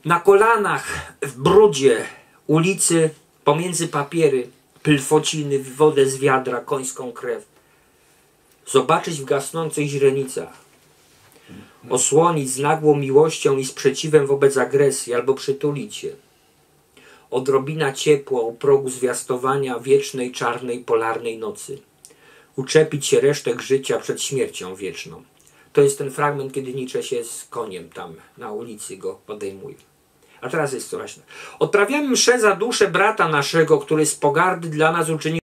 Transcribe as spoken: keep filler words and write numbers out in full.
Na kolanach, w brudzie ulicy, pomiędzy papiery, plfociny, wodę z wiadra, końską krew. Zobaczyć w gasnących źrenicach. Osłonić z nagłą miłością i sprzeciwem wobec agresji, albo przytulić się. Odrobina ciepła u progu zwiastowania wiecznej, czarnej, polarnej nocy. Uczepić się resztek życia przed śmiercią wieczną. To jest ten fragment, kiedy Nietzsche się z koniem tam na ulicy go podejmuje. A teraz jest coś. Odprawiamy mszę za duszę brata naszego, który z pogardy dla nas uczynił